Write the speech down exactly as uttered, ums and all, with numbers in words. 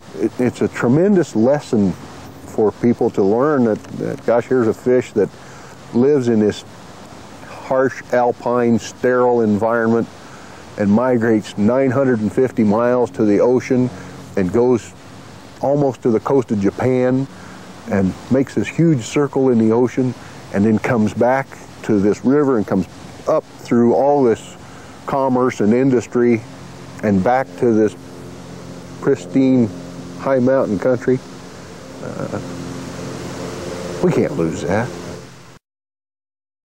it, it's a tremendous lesson for people to learn that, that, gosh, here's a fish that lives in this harsh, alpine, sterile environment and migrates nine hundred fifty miles to the ocean and goes almost to the coast of Japan and makes this huge circle in the ocean and then comes back to this river and comes up through all this commerce and industry and back to this pristine high mountain country. Uh, we can't lose that.